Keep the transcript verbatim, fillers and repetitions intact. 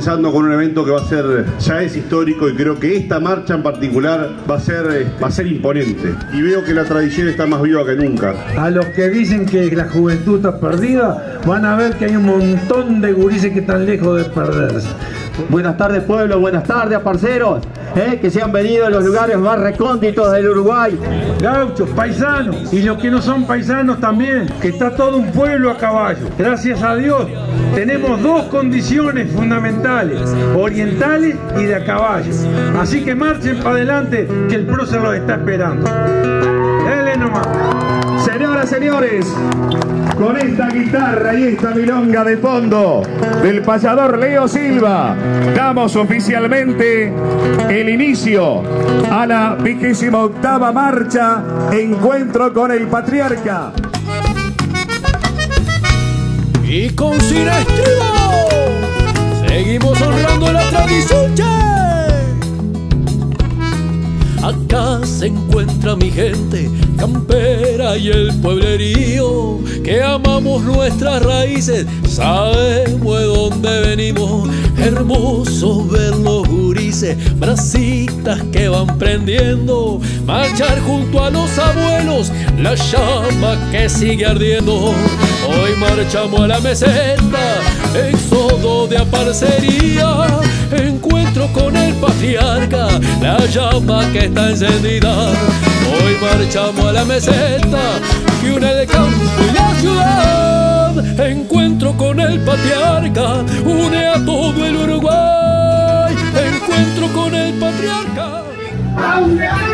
comenzando con un evento que va a ser, ya es histórico, y creo que esta marcha en particular va a ser, va a ser imponente. Y veo que la tradición está más viva que nunca. A los que dicen que la juventud está perdida, van a ver que hay un montón de gurises que están lejos de perderse. Buenas tardes, pueblo, buenas tardes, parceros, ¿eh? Que se han venido de los lugares más recónditos del Uruguay. Gauchos, paisanos, y los que no son paisanos también, que está todo un pueblo a caballo. Gracias a Dios tenemos dos condiciones fundamentales, orientales y de a caballo. Así que marchen para adelante, que el prócer los está esperando. Dele nomás. Señoras, señores, con esta guitarra y esta milonga de fondo del payador Leo Silva, damos oficialmente el inicio a la vigésima octava marcha Encuentro con el Patriarca. Y con Cira Estribo seguimos honrando la tradición, che. Acá se encuentra mi gente campera y el pueblerío, que amamos nuestras raíces, sabemos de dónde venimos. Hermoso ver los gurises, brasitas que van prendiendo, marchar junto a los abuelos, la llama que sigue ardiendo. Hoy marchamos a la meseta, éxodo de aparcería, encuentro con el patriarca, la llama que está encendida. Hoy marchamos a la meseta que une el campo y la ciudad, encuentro con el patriarca, une a todo el Uruguay, encuentro con el patriarca.